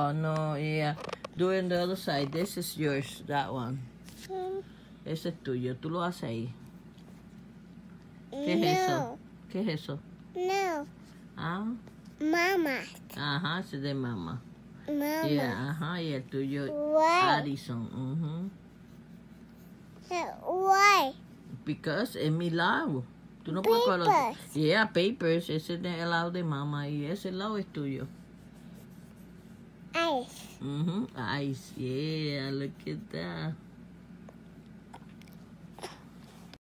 Oh, no, yeah. Do it on the other side. This is yours, that one. Ese es tuyo. Tú lo haces ahí. ¿Qué es eso? ¿Qué es eso? No. Ah. Mama. Ajá, ese es de mamá. Mama. Yeah, ajá, y el tuyo, Why? Addison. Why? Because es mi lado. Tú no puedes coger Papers. Yeah, papers. Ese es el lado de mamá y ese lado es tuyo. Ice. Ice. Yeah, look at that.